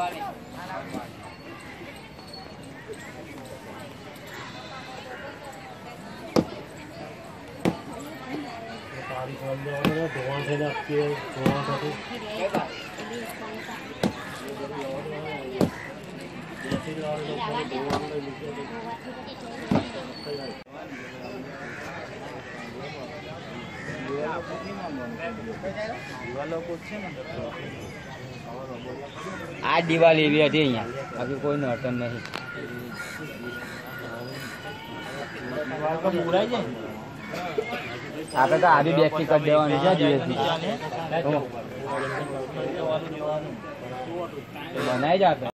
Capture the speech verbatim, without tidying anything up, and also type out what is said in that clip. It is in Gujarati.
આ દિવાલ એવી હતી અહીંયા, બાકી કોઈ નડતર નહીં. આપણે તો આવી બેગથી કરી દેવાની છે દિવસની બનાવી જ આપણે.